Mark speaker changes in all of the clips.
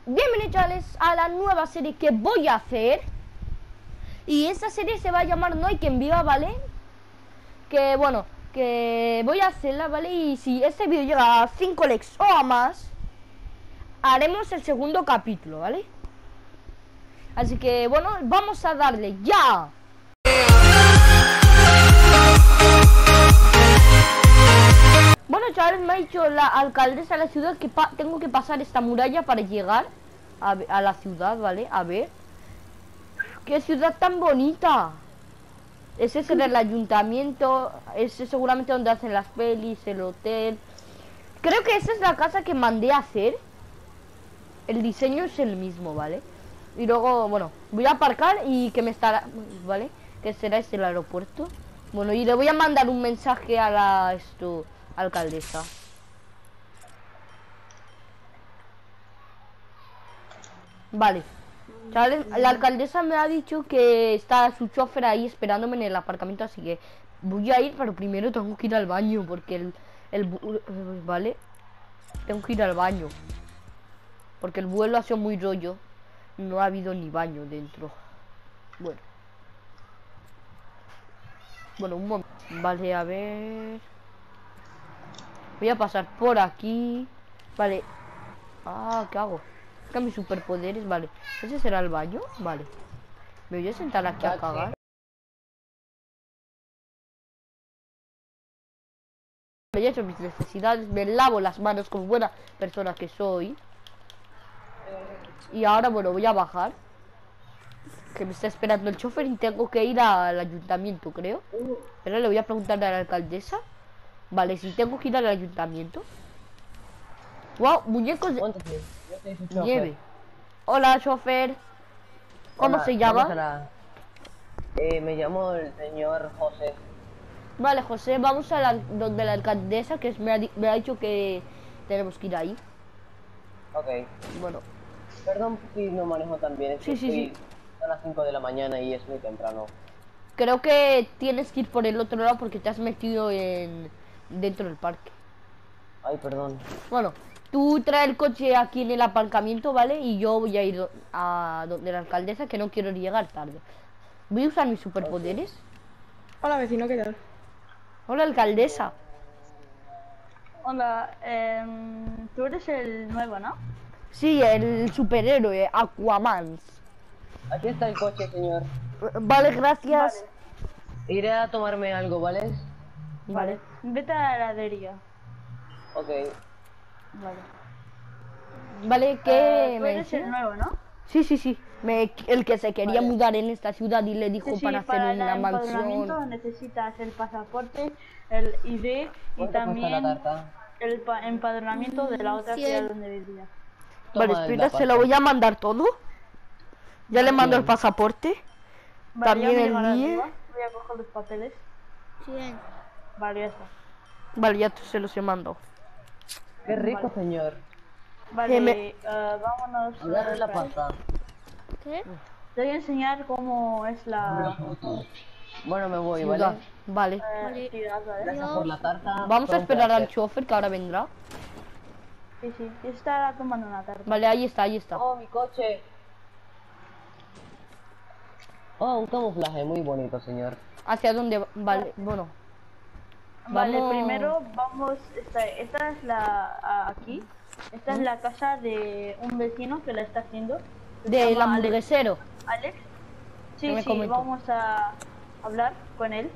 Speaker 1: Bienvenidos chavales a la nueva serie que voy a hacer. Y esta serie se va a llamar No hay quien viva, ¿vale? Que bueno, que voy a hacerla, ¿vale? Y si este vídeo llega a 5 likes o a más, haremos el segundo capítulo, ¿vale? Así que bueno, vamos a darle ya. Bueno chavales, me ha dicho la alcaldesa de la ciudad que tengo que pasar esta muralla para llegar a la ciudad, ¿vale? A ver. ¡Qué ciudad tan bonita! Ese es el ayuntamiento, ese es seguramente donde hacen las pelis, el hotel. Creo que esa es la casa que mandé a hacer. El diseño es el mismo, ¿vale? Y luego, bueno, voy a aparcar y que me estará, ¿vale? Que será este el aeropuerto. Bueno, y le voy a mandar un mensaje a la alcaldesa. Vale. Chavales, la alcaldesa me ha dicho que está su chofer ahí esperándome en el aparcamiento, así que voy a ir, pero primero tengo que ir al baño porque vale, tengo que ir al baño porque el vuelo ha sido muy rollo, no ha habido ni baño dentro. Bueno, un momento, vale, a ver, voy a pasar por aquí, vale. ¿Qué hago? Mis superpoderes, vale. ¿Ese será el baño? Vale. Me voy a sentar aquí a cagar. Me he hecho mis necesidades, me lavo las manos como buena persona que soy. Y ahora, bueno, voy a bajar. Que me está esperando el chofer y tengo que ir al ayuntamiento, creo. Pero le voy a preguntar a la alcaldesa. Vale, si tengo que ir al ayuntamiento. Wow, muñecos de nieve. Hola, chofer. ¿Cómo se llama?
Speaker 2: Me llamo el señor José.
Speaker 1: Vale, José, vamos a donde la alcaldesa, que me ha dicho que tenemos que ir ahí.
Speaker 2: Ok.
Speaker 1: Bueno.
Speaker 2: Perdón si no manejo tan bien.
Speaker 1: Sí.
Speaker 2: Son las 5 de la mañana y es muy temprano.
Speaker 1: Creo que tienes que ir por el otro lado porque te has metido dentro del parque.
Speaker 2: Ay, perdón.
Speaker 1: Bueno, tú trae el coche aquí en el aparcamiento, ¿vale? Y yo voy a ir a donde la alcaldesa, que no quiero llegar tarde. Voy a usar mis superpoderes.
Speaker 3: Okay. Hola, vecino, ¿qué tal?
Speaker 1: Hola, alcaldesa.
Speaker 4: Hola, tú eres el nuevo, ¿no?
Speaker 1: Sí, el superhéroe, Aquaman.
Speaker 2: Aquí está el coche, señor.
Speaker 1: Vale, gracias.
Speaker 2: Vale. Iré a tomarme algo, ¿vale?
Speaker 4: Vale. Vete a la heladería.
Speaker 2: Ok.
Speaker 1: Vale, ¿qué
Speaker 4: tú eres el nuevo, ¿no?
Speaker 1: Sí. El que se quería mudar en esta ciudad y le dijo para hacer una mansión.
Speaker 4: Necesitas el pasaporte, el ID y también el empadronamiento de la otra ciudad donde vivía.
Speaker 1: Vale, espera, se lo voy a mandar todo. Ya le mando el pasaporte.
Speaker 4: Vale,
Speaker 1: también el
Speaker 4: NIE. Voy a coger los papeles.
Speaker 3: Bien.
Speaker 4: Vale, ya está.
Speaker 1: Vale, ya se los he mandado.
Speaker 2: Qué rico, señor.
Speaker 4: Vale, vámonos
Speaker 2: a ver la pasta.
Speaker 3: ¿Qué?
Speaker 4: Te voy a enseñar cómo es la...
Speaker 2: Bueno, me voy,
Speaker 1: ciudad.
Speaker 2: ¿vale?
Speaker 1: Vale.
Speaker 2: Gracias por la tarta.
Speaker 1: Vamos a esperar al chofer que ahora vendrá.
Speaker 4: Sí, está tomando una tarta.
Speaker 1: Vale, ahí está.
Speaker 2: Oh, mi coche. Oh, un camuflaje muy bonito, señor.
Speaker 1: ¿Hacia dónde? Vale, bueno.
Speaker 4: Vale,
Speaker 1: vamos...
Speaker 4: primero vamos... Esta es la... aquí. Esta es la casa de un vecino que la está haciendo.
Speaker 1: Del hamburguesero.
Speaker 4: ¿Alex? Sí, vamos a hablar con él.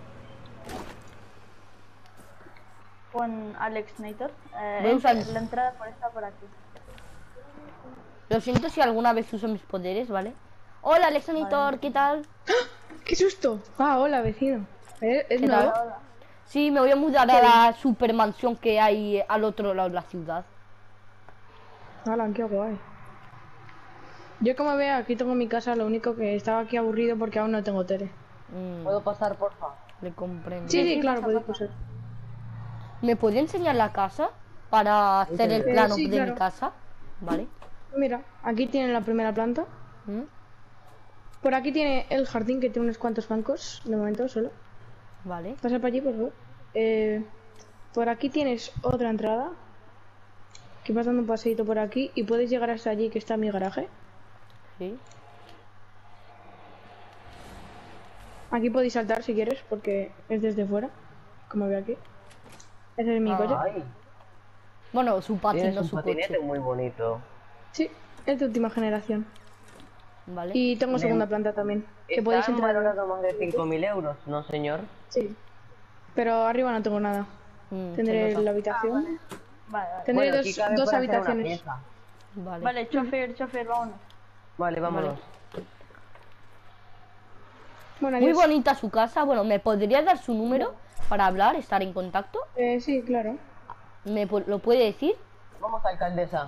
Speaker 4: Con Alex Nator. La entrada por aquí.
Speaker 1: Lo siento si alguna vez uso mis poderes, ¿vale? Hola, Alex Nator, ¿qué tal?
Speaker 3: ¡Qué susto! Hola, vecino. ¿Es nuevo?
Speaker 4: Hola.
Speaker 1: Sí, me voy a mudar a la supermansión que hay al otro lado de la ciudad.
Speaker 3: Hola, qué guay. Yo como veo, aquí tengo mi casa, lo único que estaba aquí aburrido porque aún no tengo tele.
Speaker 2: ¿Puedo pasar, porfa?
Speaker 1: Le comprendo.
Speaker 3: Sí, claro, puedes pasar.
Speaker 1: ¿Me puede enseñar la casa para hacer el plano de mi casa? Vale.
Speaker 3: Mira, aquí tiene la primera planta. Por aquí tiene el jardín que tiene unos cuantos bancos, de momento solo.
Speaker 1: Vale.
Speaker 3: Pasa por allí, por favor. Por aquí tienes otra entrada. que vas dando un paseíto por aquí y puedes llegar hasta allí, que está mi garaje.
Speaker 1: Sí.
Speaker 3: Aquí podéis saltar si quieres, porque es desde fuera, como veo aquí. Ese es mi coche.
Speaker 2: Ay,
Speaker 1: Bueno, su patín,
Speaker 2: tienes
Speaker 1: no
Speaker 2: un
Speaker 1: su
Speaker 2: patinete
Speaker 1: coche.
Speaker 2: muy bonito.
Speaker 3: Sí, es de última generación.
Speaker 1: Vale.
Speaker 3: Y tengo segunda planta también, que podéis
Speaker 2: Están
Speaker 3: entrar.
Speaker 2: valorados más de 5.000 euros, ¿no, señor?
Speaker 3: Sí. Pero arriba no tengo nada.
Speaker 1: Se
Speaker 3: Tendré
Speaker 1: nota.
Speaker 3: la habitación.
Speaker 4: Vale, vale.
Speaker 3: Tendré
Speaker 2: Bueno, aquí cabe
Speaker 3: dos
Speaker 2: para hacer una
Speaker 3: habitaciones.
Speaker 2: pieza.
Speaker 1: Vale.
Speaker 4: Vale, chofer, vámonos.
Speaker 2: Vale, vámonos.
Speaker 3: Bueno,
Speaker 1: Muy
Speaker 3: adiós.
Speaker 1: bonita su casa. Bueno, ¿me podría dar su número para hablar, estar en contacto?
Speaker 3: Sí, claro.
Speaker 1: ¿Lo puede decir?
Speaker 2: Vamos, alcaldesa.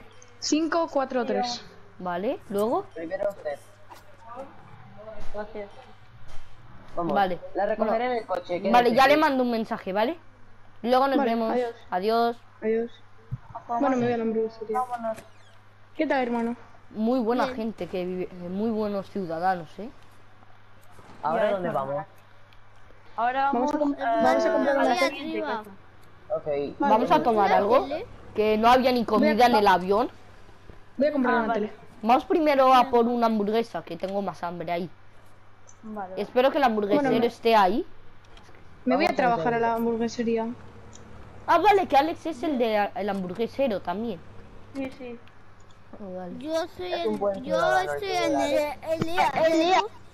Speaker 3: 543.
Speaker 1: Vale, luego.
Speaker 2: Primero usted.
Speaker 4: Gracias.
Speaker 2: Vamos.
Speaker 1: Vale.
Speaker 2: La recogeré
Speaker 1: Bueno,
Speaker 2: en el coche.
Speaker 1: Vale,
Speaker 2: quédese
Speaker 1: ya le
Speaker 2: aquí.
Speaker 1: mando un mensaje, ¿vale? Luego nos
Speaker 3: Vale,
Speaker 1: vemos.
Speaker 3: adiós.
Speaker 1: Adiós.
Speaker 3: Adiós. Bueno, me voy a la hamburguesería.
Speaker 4: Vámonos.
Speaker 3: ¿Qué tal, hermano?
Speaker 1: Muy buena gente que vive, muy buenos ciudadanos, ¿eh?
Speaker 2: ¿Ahora
Speaker 4: Ya,
Speaker 2: dónde
Speaker 4: eso.
Speaker 2: vamos?
Speaker 4: Ahora
Speaker 3: Vamos
Speaker 4: vamos,
Speaker 3: a comprar
Speaker 4: a
Speaker 3: una
Speaker 4: la
Speaker 3: casa.
Speaker 4: siguiente casa.
Speaker 2: Ok.
Speaker 1: Vamos a tomar algo, que no había ni comida en el avión.
Speaker 3: Voy a comprar
Speaker 4: Ah,
Speaker 3: una
Speaker 4: vale.
Speaker 3: tele.
Speaker 1: Vamos primero a por una hamburguesa, que tengo más hambre ahí.
Speaker 4: Vale.
Speaker 1: Espero que el hamburguesero
Speaker 3: Bueno,
Speaker 1: esté ahí.
Speaker 3: Me voy a
Speaker 2: Vamos a
Speaker 3: trabajar a
Speaker 2: entender.
Speaker 3: la hamburguesería.
Speaker 1: Ah, vale, que Alex es el de el hamburguesero también.
Speaker 4: Sí, sí.
Speaker 1: Oh, vale.
Speaker 5: Yo soy
Speaker 2: Es un buen
Speaker 5: yo
Speaker 2: ciudadano,
Speaker 5: estoy
Speaker 2: el
Speaker 5: en
Speaker 2: ciudadano.
Speaker 5: el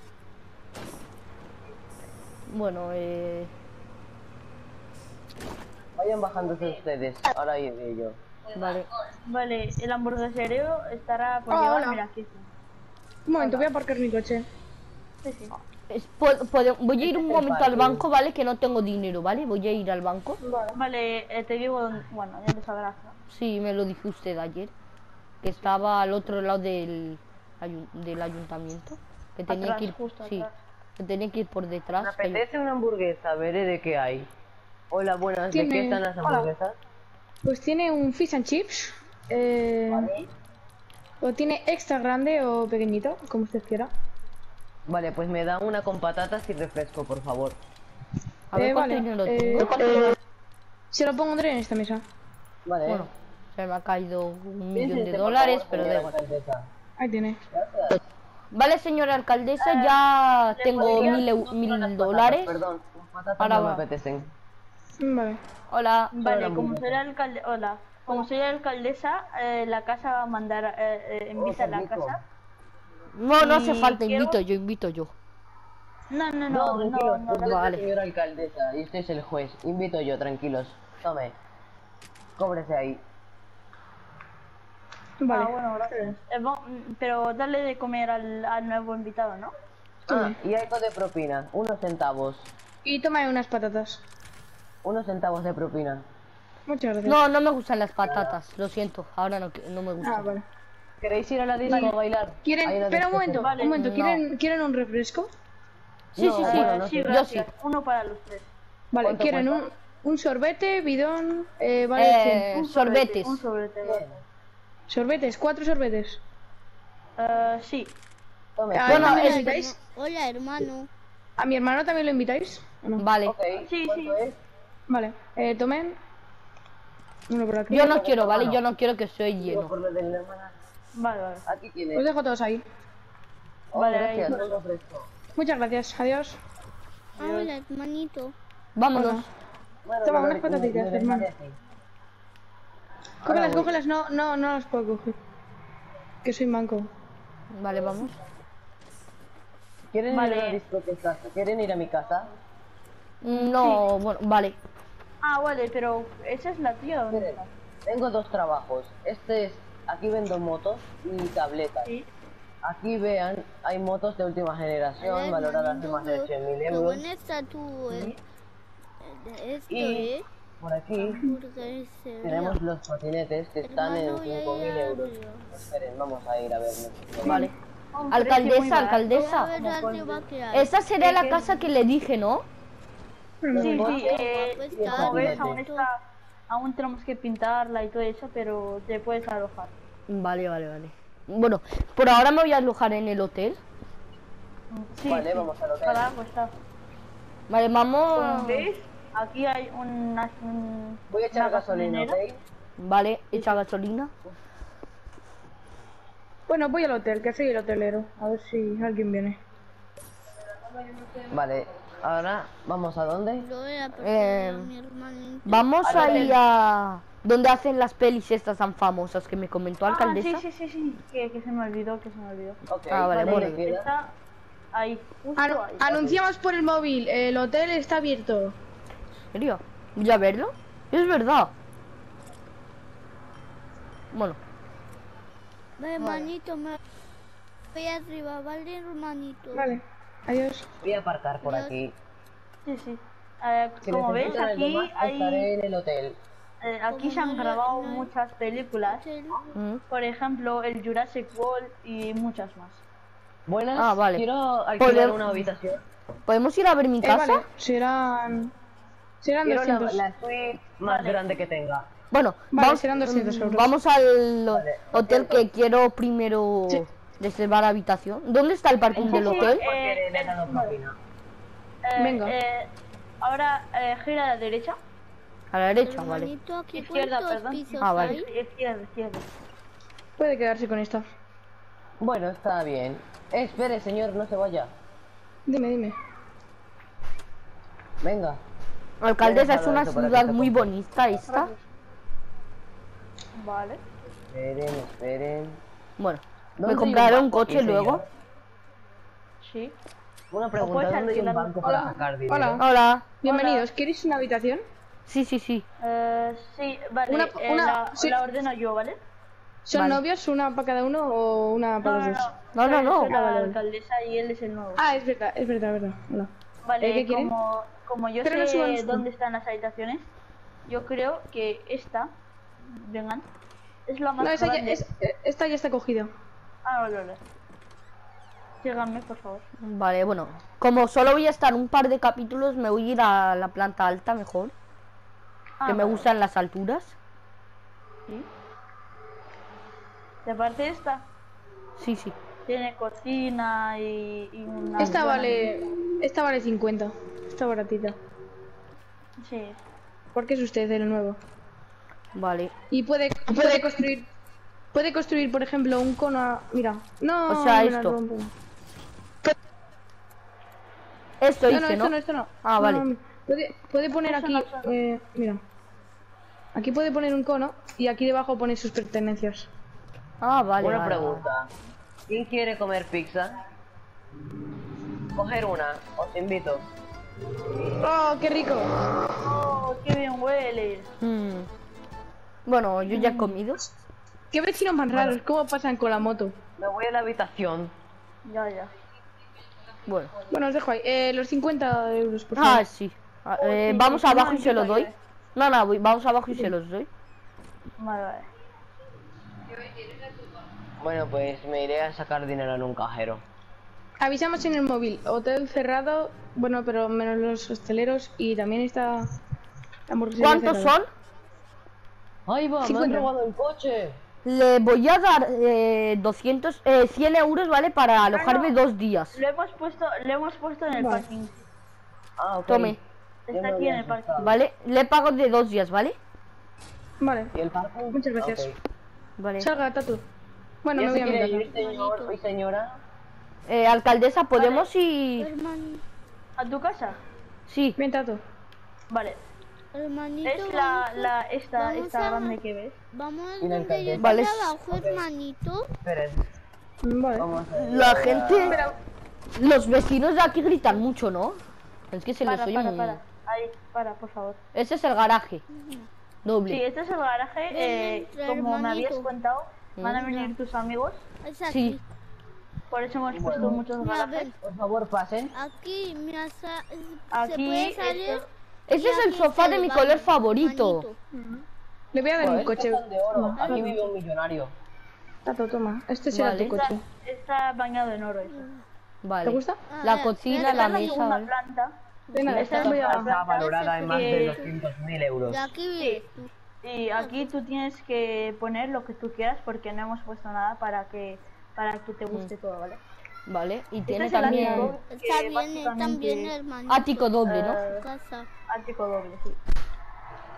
Speaker 1: Bueno,
Speaker 2: Vayan bajándose ustedes. Ahora iré yo.
Speaker 1: vale.
Speaker 4: Vale, el hamburguesero estará por
Speaker 3: Ah,
Speaker 4: llevar,
Speaker 3: hola.
Speaker 4: mira, aquí está.
Speaker 3: Un momento, voy a aparcar mi coche.
Speaker 4: Sí, sí.
Speaker 1: Voy a ir un momento al banco, ¿vale? Que no tengo dinero, ¿vale? Voy a ir al banco.
Speaker 4: Vale, te digo dónde, bueno, ya lo sabrás, ¿no?
Speaker 1: Sí, me lo dijo usted ayer. Que estaba al otro lado del ayuntamiento. Que tenía
Speaker 4: Atrás,
Speaker 1: que ir,
Speaker 4: justo
Speaker 1: sí,
Speaker 4: atrás.
Speaker 1: que tenía que ir por detrás.
Speaker 2: Me
Speaker 1: que-
Speaker 2: apetece una hamburguesa, veré de qué hay. Hola, buenas. ¿De
Speaker 3: Tiene-
Speaker 2: qué están las
Speaker 3: Hola.
Speaker 2: hamburguesas?
Speaker 3: Pues tiene un fish and chips. O tiene extra grande o pequeñito, como usted quiera.
Speaker 2: Vale, pues me da una con patatas y refresco, por favor.
Speaker 1: A ver cuánto
Speaker 3: vale,
Speaker 1: dinero tengo.
Speaker 3: Se lo pondré en esta mesa.
Speaker 2: Vale.
Speaker 1: Bueno, se me ha caído un millón
Speaker 2: Piénsese,
Speaker 1: de
Speaker 2: por
Speaker 1: dólares,
Speaker 2: favor,
Speaker 1: pero da
Speaker 2: señora
Speaker 1: igual.
Speaker 2: alcaldesa.
Speaker 3: Ahí tiene.
Speaker 2: Gracias.
Speaker 1: Vale, señora alcaldesa, ya tengo
Speaker 2: podría-
Speaker 1: 1000 dólares.
Speaker 2: Perdón, con patatas
Speaker 1: Ahora
Speaker 2: no me
Speaker 1: va.
Speaker 2: apetecen.
Speaker 3: Vale.
Speaker 1: Hola.
Speaker 4: Vale,
Speaker 2: la
Speaker 4: como
Speaker 2: hamburguesa.
Speaker 4: soy la alcalde, hola. Como soy la alcaldesa, la casa va a mandar, invita a la
Speaker 2: rico.
Speaker 4: casa.
Speaker 1: No, no hace
Speaker 4: Y
Speaker 1: falta,
Speaker 4: quiero-
Speaker 1: invito yo.
Speaker 4: No,
Speaker 2: tranquilos,
Speaker 4: no,
Speaker 2: usted es
Speaker 1: vale.
Speaker 2: la señora alcaldesa y usted es el juez. Invito yo, tranquilos. Tome. Cóbrese ahí.
Speaker 3: Vale.
Speaker 4: Ah, bueno, gracias. Pero dale de comer al nuevo invitado, ¿no?
Speaker 2: Ah, y algo de propina. Unos centavos.
Speaker 3: Y toma unas patatas.
Speaker 2: Unos centavos de propina.
Speaker 3: Muchas gracias.
Speaker 1: No, no me gustan las patatas, lo siento, ahora no me gustan.
Speaker 3: Ah, vale.
Speaker 2: ¿Queréis ir a la disco a bailar?
Speaker 3: ¿Quieren?
Speaker 2: Hay una
Speaker 3: Espera un momento,
Speaker 2: discoteca.
Speaker 3: un momento.
Speaker 1: No.
Speaker 3: ¿Quieren un refresco?
Speaker 1: Sí,
Speaker 2: No,
Speaker 1: sí, sí,
Speaker 2: bueno, no
Speaker 4: Sí,
Speaker 2: sé.
Speaker 1: yo
Speaker 4: gracias.
Speaker 1: sí.
Speaker 4: Uno para los tres.
Speaker 3: Vale,
Speaker 2: ¿Cuánto
Speaker 3: ¿quieren
Speaker 2: cuesta?
Speaker 3: un sorbete, bidón? Vale, 100.
Speaker 4: Un
Speaker 1: Sorbetes.
Speaker 4: Un sorbete.
Speaker 3: Sorbetes, 4 sorbetes.
Speaker 4: Sí.
Speaker 2: Tome.
Speaker 3: Ah,
Speaker 1: Bueno,
Speaker 3: ¿también lo
Speaker 1: es-
Speaker 3: invitáis?
Speaker 5: Hola, hermano.
Speaker 3: ¿A mi hermano también lo invitáis? ¿O no?
Speaker 1: Vale.
Speaker 2: Ok,
Speaker 4: Sí,
Speaker 2: ¿cuánto
Speaker 4: sí.
Speaker 2: es?
Speaker 3: Vale, tomen. Uno por aquí.
Speaker 1: Yo no quiero, ¿vale? Yo no quiero que soy
Speaker 2: Digo,
Speaker 1: lleno.
Speaker 2: por lo de la hermana.
Speaker 4: Vale, vale.
Speaker 2: Aquí tiene.
Speaker 3: Os dejo todos ahí.
Speaker 2: Oh,
Speaker 4: Vale,
Speaker 2: gracias,
Speaker 4: ahí.
Speaker 2: un refresco.
Speaker 3: Muchas gracias, adiós.
Speaker 5: Hola, hermanito.
Speaker 1: Vámonos.
Speaker 3: Hola.
Speaker 2: Bueno,
Speaker 3: Toma,
Speaker 2: me
Speaker 3: unas patatitas,
Speaker 2: me
Speaker 3: hermano.
Speaker 2: parece.
Speaker 3: Cógelas,
Speaker 2: Ahora voy.
Speaker 3: cógelas, no las puedo coger. Que soy manco.
Speaker 1: Vale, vamos.
Speaker 2: ¿Quieren
Speaker 4: Vale.
Speaker 2: ir a la discoteca? ¿Quieren ir a mi casa?
Speaker 1: No, bueno, vale.
Speaker 4: Ah, vale, pero esa es la tía, ¿dónde
Speaker 2: Miren,
Speaker 4: está?
Speaker 2: tengo dos trabajos. Este es, aquí vendo motos y tabletas.
Speaker 4: Sí.
Speaker 2: Aquí vean, hay motos de última generación,
Speaker 5: Hola,
Speaker 2: valoradas en más de
Speaker 5: hermanito.
Speaker 2: 100.000
Speaker 5: Qué
Speaker 2: euros.
Speaker 5: buena está tu esto,
Speaker 2: Y por aquí
Speaker 5: Hamburguesería.
Speaker 2: tenemos los patinetes que están en
Speaker 5: Hermano, ya
Speaker 2: 5.000 euros.
Speaker 5: arriba.
Speaker 2: Esperen, vamos a ir a verlos.
Speaker 1: Vale.
Speaker 4: Un precio muy
Speaker 1: Alcaldesa,
Speaker 4: barato.
Speaker 1: alcaldesa.
Speaker 5: A ver, ¿dónde va a quedar?
Speaker 1: Esa será la casa que le dije, ¿no?
Speaker 4: Sí, sí,
Speaker 5: Pues
Speaker 2: y el
Speaker 5: está
Speaker 4: como ves,
Speaker 2: patinete.
Speaker 4: aún tenemos que pintarla y todo eso, pero te puedes alojar.
Speaker 1: Vale, vale, vale. Bueno, por ahora me voy a alojar en el hotel.
Speaker 4: Sí,
Speaker 2: Vale,
Speaker 4: sí.
Speaker 2: vamos al hotel.
Speaker 4: Para algo está.
Speaker 1: Vale,
Speaker 4: Como
Speaker 1: vamos.
Speaker 4: ves, aquí hay un
Speaker 2: Voy a echar
Speaker 4: una
Speaker 2: gasolina,
Speaker 4: gasolinera.
Speaker 2: ¿ok?
Speaker 1: Vale, echa gasolina.
Speaker 3: Bueno, voy al hotel, que soy el hotelero. A ver si alguien viene.
Speaker 2: Vale, ahora vamos a dónde.
Speaker 5: Yo voy a perseguir a mi hermanito.
Speaker 1: Vamos
Speaker 2: Al
Speaker 1: ahí
Speaker 2: hotel.
Speaker 1: a... donde hacen las pelis estas tan famosas que me comentó Alcaldesa.
Speaker 4: Sí, que se me olvidó,
Speaker 2: Ok,
Speaker 1: Ah, vale,
Speaker 2: ¿dónde
Speaker 1: bueno.
Speaker 2: queda?
Speaker 4: Está ahí, justo ahí.
Speaker 3: Anunciamos por el móvil, el hotel está abierto.
Speaker 1: ¿En serio? ¿Voy a verlo? Es verdad. Bueno,
Speaker 5: Hermanito, me voy arriba, ¿vale, hermanito?
Speaker 3: Vale, adiós.
Speaker 2: Voy a aparcar por
Speaker 5: Dios.
Speaker 2: aquí.
Speaker 4: Sí.
Speaker 2: Si
Speaker 4: Como ves,
Speaker 2: necesitan algo
Speaker 4: aquí
Speaker 2: más, estaré en el hotel.
Speaker 4: aquí se han grabado muchas películas.
Speaker 5: Hotel.
Speaker 4: Por ejemplo, el Jurassic World y muchas más.
Speaker 2: Buenas,
Speaker 1: Ah, vale.
Speaker 2: quiero alquilar
Speaker 1: Podem-
Speaker 2: una habitación.
Speaker 1: ¿podemos ir a ver mi casa?
Speaker 3: Vale, serán
Speaker 2: Quiero
Speaker 3: 200.
Speaker 2: la suite más grande que tenga.
Speaker 1: Bueno,
Speaker 3: Vale,
Speaker 1: vamos,
Speaker 3: serán 200 euros.
Speaker 1: vamos al
Speaker 2: Vale,
Speaker 1: hotel
Speaker 2: 200.
Speaker 1: que quiero primero
Speaker 3: Sí.
Speaker 1: reservar habitación. ¿Dónde está el parking del hotel?
Speaker 2: Porque le he dado propina.
Speaker 3: Venga.
Speaker 4: Ahora gira a la derecha.
Speaker 1: A la derecha, vale.
Speaker 5: Hermanito, aquí
Speaker 4: Izquierda,
Speaker 5: cuántos
Speaker 4: perdón.
Speaker 5: pisos
Speaker 1: Ah, vale.
Speaker 5: hay.
Speaker 4: Izquierda.
Speaker 3: Puede quedarse con esta.
Speaker 2: Bueno, está bien. Espere, señor, no se vaya.
Speaker 3: Dime.
Speaker 2: Venga.
Speaker 1: Alcaldesa, es
Speaker 2: Déjalo
Speaker 1: una
Speaker 2: eso para que
Speaker 1: ciudad
Speaker 2: te
Speaker 1: muy
Speaker 2: ponga.
Speaker 1: bonita esta.
Speaker 4: Vale.
Speaker 2: Esperen.
Speaker 1: Bueno,
Speaker 2: ¿Dónde
Speaker 1: me
Speaker 2: hay
Speaker 1: compraré un
Speaker 2: banco aquí,
Speaker 1: coche luego.
Speaker 2: señor?
Speaker 4: Sí.
Speaker 2: Una pregunta,
Speaker 4: puedes
Speaker 2: ¿dónde hay un
Speaker 4: alquilar-
Speaker 2: banco para
Speaker 3: Hola.
Speaker 2: sacar dinero?
Speaker 3: Hola.
Speaker 1: Hola.
Speaker 3: Bienvenidos, ¿queréis una habitación?
Speaker 1: Sí.
Speaker 4: Sí, vale.
Speaker 3: sí.
Speaker 4: La ordeno yo, ¿vale?
Speaker 3: ¿Son
Speaker 1: Vale.
Speaker 3: novios, una para cada uno o una para los dos?
Speaker 1: No.
Speaker 4: Soy la
Speaker 3: vale.
Speaker 4: alcaldesa y él es el nuevo.
Speaker 3: Ah, es verdad. Hola.
Speaker 4: Vale,
Speaker 3: ¿qué quieren?
Speaker 4: como yo
Speaker 3: Pero no
Speaker 4: sé
Speaker 3: suban
Speaker 4: dónde están las habitaciones, yo creo que esta, vengan, es la más
Speaker 3: No,
Speaker 4: grande.
Speaker 3: esta ya está cogida.
Speaker 4: Ah, vale. Síganme, por favor.
Speaker 1: Vale, bueno. Como solo voy a estar un par de capítulos, me voy a ir a la planta alta mejor. Que me
Speaker 4: vale.
Speaker 1: gustan las alturas.
Speaker 4: ¿Sí? Y aparte esta,
Speaker 1: Sí.
Speaker 4: tiene cocina y una...
Speaker 3: Esta vale 50. Está baratita.
Speaker 4: Sí.
Speaker 3: Porque es usted el nuevo.
Speaker 1: Vale.
Speaker 3: Y puede construir. Puede construir, por ejemplo, un cono. Mira. No.
Speaker 1: O sea,
Speaker 3: me la
Speaker 1: esto.
Speaker 3: rompo.
Speaker 1: Esto
Speaker 3: No,
Speaker 1: hice, ¿no?
Speaker 3: esto no.
Speaker 1: Ah, vale.
Speaker 3: No, puede poner
Speaker 4: Eso
Speaker 3: aquí.
Speaker 4: no.
Speaker 3: Mira. Aquí puede poner un cono y aquí debajo pone sus pertenencias.
Speaker 1: Ah, vale.
Speaker 2: Una
Speaker 1: vale.
Speaker 2: pregunta. ¿Quién quiere comer pizza? Coger una, os invito.
Speaker 3: ¡Oh, qué rico!
Speaker 4: ¡Oh, qué bien huele!
Speaker 1: Mm. Bueno, yo ya he comido.
Speaker 3: ¿Qué vecinos más raros? ¿Cómo pasan con la moto?
Speaker 2: Me voy a la habitación.
Speaker 4: Ya.
Speaker 1: Bueno.
Speaker 3: Bueno, os dejo ahí. Los 50 euros, por favor.
Speaker 1: Ah, sí.
Speaker 4: sí,
Speaker 1: Vamos
Speaker 4: sí,
Speaker 1: abajo
Speaker 4: no,
Speaker 1: y se los
Speaker 4: yo
Speaker 1: doy.
Speaker 4: lleve.
Speaker 1: No, vamos abajo y se los doy.
Speaker 4: Vale.
Speaker 2: Bueno, pues me iré a sacar dinero en un cajero.
Speaker 3: Avisamos en el móvil. Hotel cerrado. Bueno, pero menos los hosteleros. Y también está. la hamburguesería
Speaker 1: ¿Cuántos
Speaker 3: cerrada.
Speaker 1: son?
Speaker 2: ¡Ay, va! ¡Me han
Speaker 3: 50.
Speaker 2: robado el coche!
Speaker 1: Le voy a dar 100 euros, ¿vale? Para alojarme 2 días.
Speaker 4: Lo hemos puesto en el
Speaker 3: Vale.
Speaker 4: parking.
Speaker 2: Ah, ok.
Speaker 1: Tome.
Speaker 2: Ya
Speaker 4: Está
Speaker 2: me
Speaker 4: aquí en
Speaker 2: había
Speaker 4: el parking.
Speaker 2: asustado.
Speaker 1: ¿Vale? Le pago de 2 días, ¿vale?
Speaker 3: Vale.
Speaker 2: ¿Y el parking?
Speaker 3: Muchas gracias.
Speaker 2: Ok.
Speaker 1: Vale.
Speaker 3: Salga, Tatu. Bueno,
Speaker 2: ¿Ya
Speaker 3: me voy
Speaker 2: se
Speaker 3: a mi
Speaker 2: quiere
Speaker 3: casa.
Speaker 2: ir, señor y señora?
Speaker 1: Alcaldesa, ¿podemos ir?
Speaker 5: Hermanito,
Speaker 4: ¿A tu casa?
Speaker 1: Sí.
Speaker 3: Bien, Tatu.
Speaker 4: Vale.
Speaker 5: hermanito,
Speaker 4: Es esta grande que ves.
Speaker 5: Vamos
Speaker 2: Y la
Speaker 5: donde yo
Speaker 1: Vale.
Speaker 5: trabajo, hermanito.
Speaker 2: Esperen,
Speaker 3: Vale.
Speaker 2: vamos a ir.
Speaker 1: La gente... Los vecinos de aquí gritan mucho, ¿no? Es que se les oye muy...
Speaker 4: Ahí, por favor.
Speaker 1: Ese es el garaje. Doble.
Speaker 4: Sí, este es el garaje.
Speaker 5: Ven,
Speaker 4: Como me habías
Speaker 5: hermanito.
Speaker 4: contado, van a venir tus amigos.
Speaker 5: Es aquí.
Speaker 1: Sí.
Speaker 4: Por eso hemos puesto muchos
Speaker 5: Mira,
Speaker 4: garajes.
Speaker 5: ven.
Speaker 2: Por favor, pasen.
Speaker 5: Aquí, mira, se
Speaker 4: Aquí,
Speaker 5: puede salir.
Speaker 4: esto-
Speaker 1: Ese es el
Speaker 5: aquí
Speaker 1: sofá
Speaker 5: está
Speaker 1: de
Speaker 5: el
Speaker 1: mi
Speaker 5: baño,
Speaker 1: color favorito.
Speaker 5: hermanito.
Speaker 3: Le voy a dar
Speaker 2: Joder,
Speaker 3: un coche.
Speaker 2: están de oro. Aquí vive un millonario.
Speaker 3: Tato, toma. Este será
Speaker 1: Vale.
Speaker 3: tu coche.
Speaker 4: Está bañado en oro eso.
Speaker 1: Vale.
Speaker 3: ¿Te gusta?
Speaker 1: La
Speaker 5: Ah,
Speaker 1: cocina,
Speaker 5: esta
Speaker 1: la
Speaker 4: Esta es la
Speaker 1: mesa,
Speaker 4: segunda
Speaker 1: ¿vale?
Speaker 4: planta.
Speaker 3: De nada,
Speaker 4: Esta es
Speaker 3: voy a-
Speaker 4: la
Speaker 2: Está valorada en más de
Speaker 4: que-
Speaker 2: 200.000 euros.
Speaker 5: Y aquí vives tú.
Speaker 4: Y aquí tú tienes que poner lo que tú quieras porque no hemos puesto nada para que te guste todo, ¿vale?
Speaker 1: Vale. Y
Speaker 4: Este
Speaker 1: tiene
Speaker 4: es el
Speaker 1: también
Speaker 4: ático,
Speaker 5: Está
Speaker 4: que
Speaker 5: bien,
Speaker 4: básicamente-
Speaker 5: también, hermanito.
Speaker 1: ático doble, ¿no?
Speaker 5: Su casa.
Speaker 4: ático doble, sí.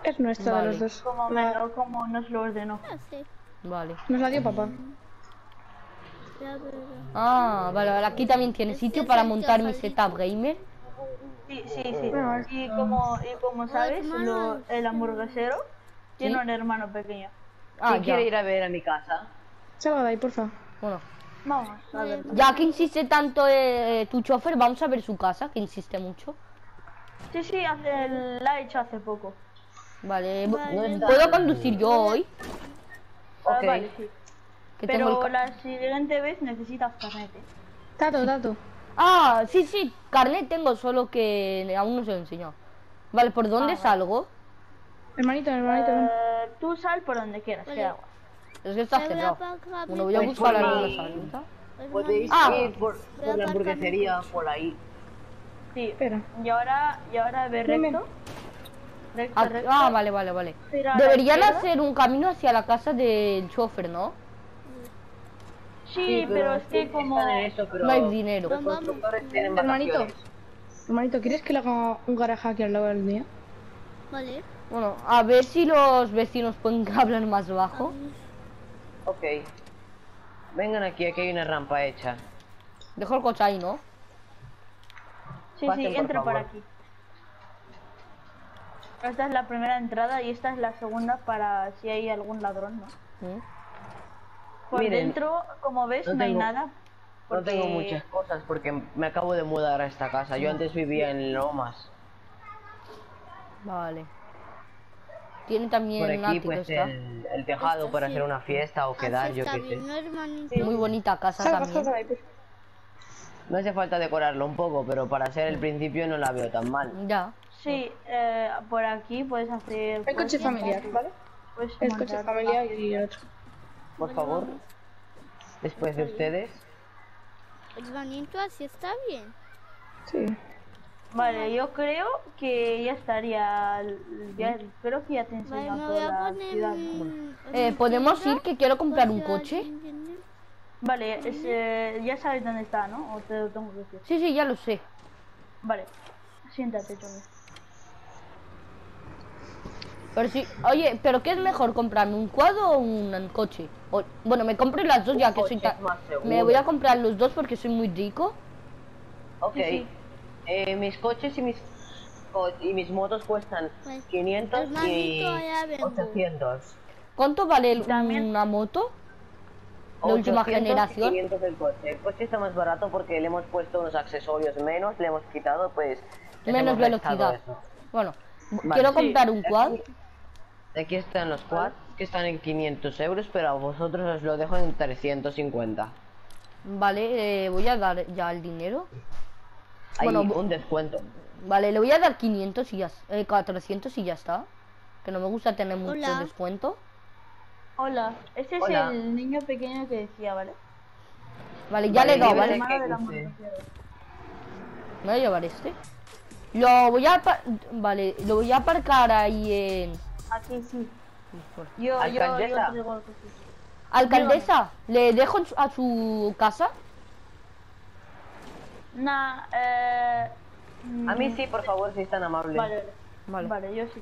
Speaker 3: Es nuestra de
Speaker 1: Vale.
Speaker 3: los dos.
Speaker 4: Como nos lo ordenó.
Speaker 5: No sé.
Speaker 1: Vale.
Speaker 3: Nos la dio papá.
Speaker 5: Ya veré.
Speaker 1: Ah, vale, vale, aquí también tiene sitio para montar mi setup gamer.
Speaker 4: Sí. Y como sabes, el hamburguesero tiene
Speaker 1: ¿Sí?
Speaker 4: un hermano pequeño.
Speaker 1: Ah,
Speaker 2: ¿Quién
Speaker 1: ya.
Speaker 2: quiere ir a ver a mi casa?
Speaker 3: Salga de ahí, porfa.
Speaker 1: Bueno,
Speaker 4: Vamos, a ver.
Speaker 1: ya que insiste tanto tu chofer, vamos a ver su casa, que insiste mucho.
Speaker 4: Sí, la ha hecho hace poco.
Speaker 1: Vale,
Speaker 5: Vale.
Speaker 1: ¿puedo conducir yo hoy?
Speaker 4: Ah,
Speaker 2: Ok.
Speaker 4: vale, sí.
Speaker 1: Que tengo el
Speaker 4: Pero
Speaker 1: ca-
Speaker 4: la siguiente vez necesitas carnet.
Speaker 3: Tato.
Speaker 1: Ah, sí, carnet tengo, solo que aún no se lo he enseñado. Vale, ¿por dónde salgo?
Speaker 3: Hermanito, ven.
Speaker 4: Tú sal por donde quieras,
Speaker 5: Vale.
Speaker 4: que agua.
Speaker 1: Es que está
Speaker 5: Me voy a
Speaker 1: cerrado.
Speaker 5: apagar
Speaker 1: Bueno,
Speaker 5: mi
Speaker 1: voy a
Speaker 2: Pues
Speaker 1: buscar
Speaker 2: por
Speaker 1: alguna
Speaker 2: ahí.
Speaker 1: salida.
Speaker 2: Podéis
Speaker 1: Ah.
Speaker 2: ir por la hamburguesería, por ahí.
Speaker 4: Sí.
Speaker 3: Espera.
Speaker 4: Y ahora ve
Speaker 3: Dime.
Speaker 4: recto.
Speaker 1: Ah,
Speaker 4: Recto.
Speaker 1: vale.
Speaker 4: Gira a la
Speaker 1: Deberían
Speaker 4: izquierda.
Speaker 1: hacer un camino hacia la casa del chofer, ¿no?
Speaker 4: Sí, pero es que como...
Speaker 2: Están en eso, pero
Speaker 1: No hay dinero.
Speaker 2: los constructores tienen
Speaker 3: Hermanito.
Speaker 2: vacaciones.
Speaker 3: Hermanito, ¿quieres que le haga un garaje aquí al lado del mío?
Speaker 5: Vale.
Speaker 1: Bueno, a ver si los vecinos pueden hablar más bajo.
Speaker 2: Ok. Vengan aquí hay una rampa hecha.
Speaker 1: Dejo el coche ahí, ¿no?
Speaker 4: Sí,
Speaker 2: Pasen, por
Speaker 4: entra por
Speaker 2: favor.
Speaker 4: aquí. Esta es la primera entrada y esta es la segunda para si hay algún ladrón, ¿no?
Speaker 1: ¿Mm?
Speaker 4: Por
Speaker 2: Miren,
Speaker 4: dentro, como ves,
Speaker 2: no
Speaker 4: no hay
Speaker 2: tengo-
Speaker 4: nada.
Speaker 2: No
Speaker 4: porque-
Speaker 2: tengo muchas cosas porque me acabo de mudar a esta casa. Yo antes vivía en Lomas.
Speaker 1: Vale. Tiene
Speaker 2: Por
Speaker 1: también un
Speaker 2: aquí
Speaker 1: ático,
Speaker 2: pues
Speaker 1: está.
Speaker 2: el tejado para hacer una fiesta o quedar,
Speaker 5: Así
Speaker 2: yo
Speaker 5: está
Speaker 2: qué sé.
Speaker 5: bien, ¿no, hermanito?
Speaker 1: Muy bonita casa
Speaker 3: Salga
Speaker 1: también.
Speaker 3: de ahí, porfa.
Speaker 2: No hace falta decorarlo un poco, pero para ser el principio no la veo tan mal.
Speaker 1: Ya.
Speaker 4: Sí, por aquí puedes hacer...
Speaker 3: El coche
Speaker 4: puedes
Speaker 3: familiar,
Speaker 4: montar-
Speaker 3: ¿vale?
Speaker 4: puedes
Speaker 3: El
Speaker 4: montar
Speaker 3: coche
Speaker 4: una
Speaker 3: familiar
Speaker 4: fiesta.
Speaker 3: y el otro.
Speaker 2: Por favor. Después de ustedes.
Speaker 5: Hermanito, así está bien.
Speaker 3: Sí.
Speaker 4: Vale, yo creo que ya estaría... creo que ya te he
Speaker 5: Vale,
Speaker 4: enseñado
Speaker 5: me voy
Speaker 4: toda
Speaker 5: a
Speaker 4: la
Speaker 5: poner
Speaker 4: ciudad.
Speaker 1: ¿Podemos ir? Que quiero comprar un coche.
Speaker 4: Vale, ya sabes dónde está, ¿no? O te lo tengo que decir.
Speaker 1: Sí, ya lo sé.
Speaker 4: Vale, siéntate, Johnny.
Speaker 1: Pero sí, oye, ¿pero qué es mejor, comprarme un quad o un coche? Bueno, me compro las dos ya que soy
Speaker 2: coche es más seguro.
Speaker 1: Me voy a comprar los dos porque soy muy rico.
Speaker 2: Ok.
Speaker 4: Sí.
Speaker 2: Mis coches y mis motos cuestan
Speaker 5: Pues,
Speaker 2: 500 y
Speaker 5: hermanito, ya vengo.
Speaker 2: 800.
Speaker 1: ¿Cuánto vale
Speaker 4: también-
Speaker 1: una moto? De última
Speaker 2: 800 y
Speaker 1: generación.
Speaker 2: 500 el coche. El coche está más barato porque le hemos puesto unos accesorios menos, le hemos quitado pues... les
Speaker 1: Menos
Speaker 2: hemos restado
Speaker 1: velocidad.
Speaker 2: eso.
Speaker 1: Bueno,
Speaker 2: Vale.
Speaker 1: quiero
Speaker 2: Sí.
Speaker 1: comprar un quad.
Speaker 2: Aquí están los quads que están en 500 euros, pero a vosotros os lo dejo en 350.
Speaker 1: Vale, voy a dar ya el dinero.
Speaker 2: Hay
Speaker 1: Bueno,
Speaker 2: un descuento.
Speaker 1: Vale, le voy a dar 500 y ya, 400 y ya está. Que no me gusta tener mucho
Speaker 5: Hola.
Speaker 1: descuento.
Speaker 4: Hola, este es
Speaker 2: Hola.
Speaker 4: el niño pequeño que decía, ¿vale?
Speaker 1: Vale, ya
Speaker 2: Vale,
Speaker 1: le he dado,
Speaker 2: libre
Speaker 1: ¿vale?
Speaker 2: de-
Speaker 4: Hermano de la
Speaker 2: sí.
Speaker 4: hamburguesera.
Speaker 1: Me voy a llevar este. Lo voy a... Vale, lo voy a aparcar ahí en...
Speaker 4: Aquí sí. Yo
Speaker 2: Alcaldesa.
Speaker 4: traigo el coche.
Speaker 1: Alcaldesa, ¿le dejo a su casa?
Speaker 4: Nah,
Speaker 2: A mí sí, por favor, si es tan amable.
Speaker 4: Vale,
Speaker 1: Vale.
Speaker 4: vale, yo sí.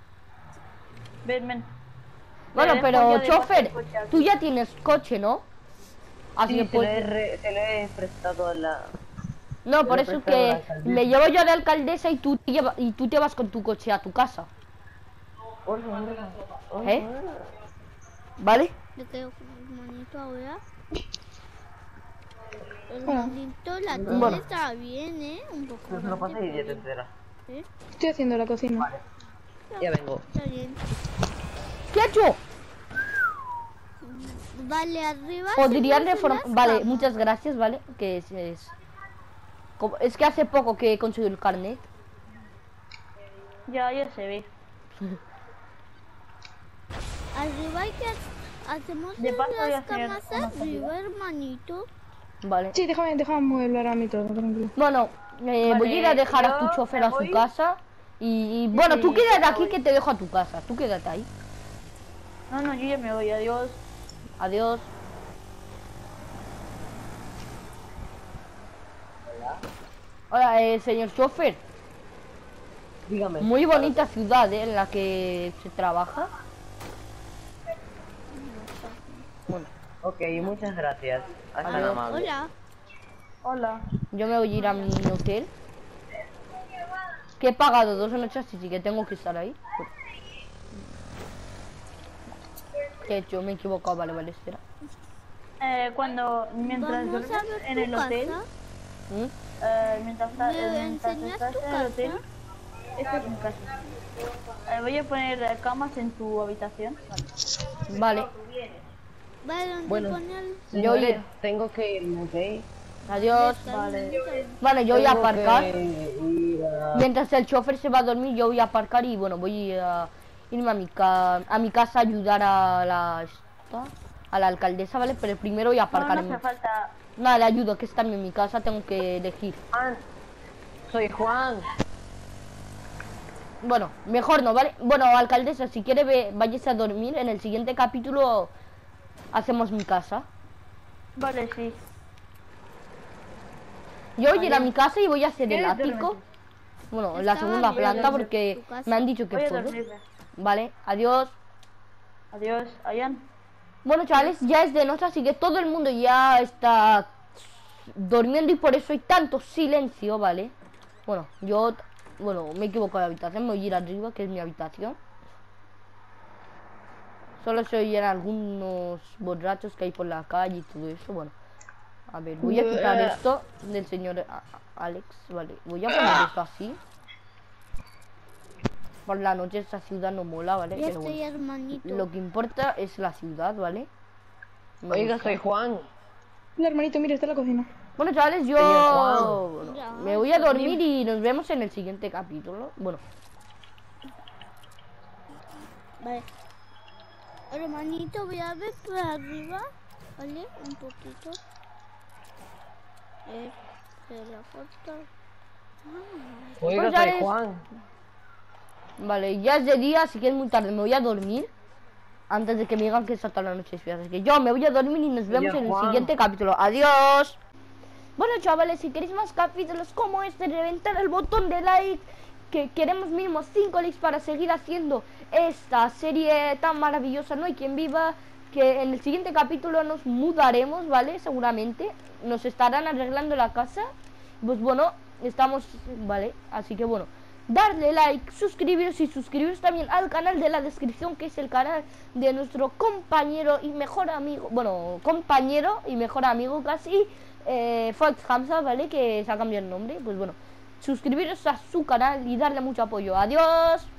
Speaker 4: Ven.
Speaker 1: Bueno,
Speaker 4: Le dejo
Speaker 1: pero
Speaker 4: yo de
Speaker 1: chofer,
Speaker 4: paso el coche aquí.
Speaker 1: tú ya tienes coche, ¿no? Así
Speaker 2: Sí,
Speaker 1: que pues...
Speaker 2: se lo he prestado la...
Speaker 1: No, por
Speaker 2: le he
Speaker 1: eso es
Speaker 2: prestado a la
Speaker 1: que
Speaker 2: alcaldesa.
Speaker 1: me llevo yo de alcaldesa y tú te vas con tu coche a tu casa. ¿Eh? ¿Vale?
Speaker 5: Yo creo que hermanito ahora. Hermanito, la tele
Speaker 1: Bueno.
Speaker 5: está bien, ¿eh? Un poco.
Speaker 2: Pues lo
Speaker 5: grande,
Speaker 2: pasé y ya te
Speaker 5: pero-
Speaker 2: enteras.
Speaker 5: ¿eh?
Speaker 3: Estoy haciendo la cocina.
Speaker 2: Ya vengo.
Speaker 5: Está bien.
Speaker 1: ¿Qué ha hecho?
Speaker 5: Vale, arriba.
Speaker 1: Podrían
Speaker 5: hacemos
Speaker 1: reformar...
Speaker 5: unas
Speaker 1: Vale,
Speaker 5: camas.
Speaker 1: muchas gracias, ¿vale? Que es que hace poco que he conseguido el carnet.
Speaker 4: Ya se ve.
Speaker 5: Arriba hay que hacemos
Speaker 4: De paso voy a
Speaker 5: las
Speaker 4: hacer
Speaker 5: camas
Speaker 4: una
Speaker 5: arriba, hermanito.
Speaker 1: Vale.
Speaker 3: Sí, déjame mueblar a mí todo, tranquilo.
Speaker 1: Bueno, voy a ir a dejar a tu
Speaker 4: yo
Speaker 1: chofer
Speaker 4: me
Speaker 1: a su
Speaker 4: voy.
Speaker 1: casa. Y bueno,
Speaker 4: Sí,
Speaker 1: tú quédate
Speaker 4: yo
Speaker 1: aquí
Speaker 4: voy.
Speaker 1: que te dejo a tu casa. Tú quédate ahí.
Speaker 4: No, yo ya me voy, adiós.
Speaker 1: Adiós. Hola, señor chofer.
Speaker 2: Dígame.
Speaker 1: Muy bonita ciudad, en la que se trabaja. Bueno,
Speaker 2: Ok, muchas gracias. Has tan
Speaker 1: Adiós.
Speaker 2: amable.
Speaker 5: Hola.
Speaker 4: Hola.
Speaker 1: yo me voy a ir a mi hotel. Que he pagado 2 noches, así que tengo que estar ahí. ¿Qué he hecho? Me he equivocado, vale, espera.
Speaker 4: Mientras
Speaker 5: Vamos
Speaker 4: duermes
Speaker 5: a ver
Speaker 4: en
Speaker 5: tu
Speaker 4: el hotel,
Speaker 5: casa.
Speaker 4: mientras
Speaker 5: ¿Me
Speaker 4: mientras
Speaker 5: enseñas
Speaker 4: estás
Speaker 5: tu
Speaker 4: en el hotel,
Speaker 5: casa?
Speaker 4: esta es mi casa. Voy a poner camas en tu habitación.
Speaker 1: Vale,
Speaker 5: Vale, ¿dónde
Speaker 2: Bueno.
Speaker 5: pone el...?
Speaker 2: Señores, tengo que irme, ¿ok?
Speaker 1: adiós.
Speaker 5: Vale.
Speaker 1: Vale, yo voy a
Speaker 2: Tengo
Speaker 1: aparcar.
Speaker 2: que ir a-
Speaker 1: Mientras el chofer se va a dormir, yo voy a aparcar y bueno, voy a irme a mi casa a ayudar a la alcaldesa, ¿vale? Pero primero voy a
Speaker 4: No,
Speaker 1: aparcar
Speaker 4: no
Speaker 1: en mi...
Speaker 4: hace falta.
Speaker 1: Nada, le ayudo, que está en mi casa, tengo que elegir.
Speaker 2: Juan. Soy Juan.
Speaker 1: Bueno, mejor no, ¿vale? Bueno, alcaldesa, si quiere váyase a dormir. En el siguiente capítulo hacemos mi casa.
Speaker 4: Vale, sí.
Speaker 1: Yo voy a ir a mi casa y voy a hacer el
Speaker 4: ¿Quieres
Speaker 1: ático.
Speaker 4: dormir?
Speaker 1: Bueno, la
Speaker 5: Estaba
Speaker 1: segunda
Speaker 5: bien
Speaker 1: planta
Speaker 5: en
Speaker 1: porque
Speaker 5: tu casa.
Speaker 1: me han dicho que
Speaker 4: Voy a
Speaker 1: puedo.
Speaker 4: dormirme.
Speaker 1: Vale, adiós.
Speaker 4: Adiós, Ayan.
Speaker 1: Bueno, chavales, ya es de noche, así que todo el mundo ya está durmiendo y por eso hay tanto silencio, ¿vale? Bueno, me he equivocado de habitación, me voy a ir arriba, que es mi habitación. Solo se oyen algunos borrachos que hay por la calle y todo eso, bueno. A ver, voy a quitar esto del señor Alex, vale. Voy a poner esto así. Por la noche esta ciudad no mola, ¿vale?
Speaker 5: Ya
Speaker 1: Pero
Speaker 5: estoy,
Speaker 1: bueno,
Speaker 5: hermanito.
Speaker 1: lo que importa es la ciudad, ¿vale? Me
Speaker 2: Oiga,
Speaker 1: gusta.
Speaker 2: soy Juan.
Speaker 3: Hola, hermanito, mira, está en la cocina.
Speaker 1: Bueno, chavales, yo
Speaker 2: Señor
Speaker 1: bueno,
Speaker 5: Ya,
Speaker 1: me voy a dormir y nos vemos en el siguiente capítulo. Bueno,
Speaker 5: Vale. Hermanito, voy a ver por arriba. Vale, un poquito. De la foto.
Speaker 2: Oiga,
Speaker 1: Pues
Speaker 2: soy
Speaker 1: ya es-
Speaker 2: Juan.
Speaker 1: vale, ya es de día, así que es muy tarde. Me voy a dormir antes de que me digan que es hasta la noche. Así que yo me voy a dormir y nos vemos en el
Speaker 2: Juan.
Speaker 1: siguiente capítulo. Adiós. Bueno, chavales, si queréis más capítulos como este, reventar el botón de like, que queremos mínimo 5 likes para seguir haciendo esta serie tan maravillosa. No hay quien viva, que en el siguiente capítulo nos mudaremos, ¿vale? Seguramente nos estarán arreglando la casa. Pues bueno, estamos, ¿vale? Así que bueno, darle like, suscribiros y suscribiros también al canal de la descripción, que es el canal de nuestro compañero y mejor amigo, bueno, compañero y mejor amigo casi, Fox Hamza, ¿vale? Que se ha cambiado el nombre. Pues bueno, suscribiros a su canal y darle mucho apoyo. Adiós.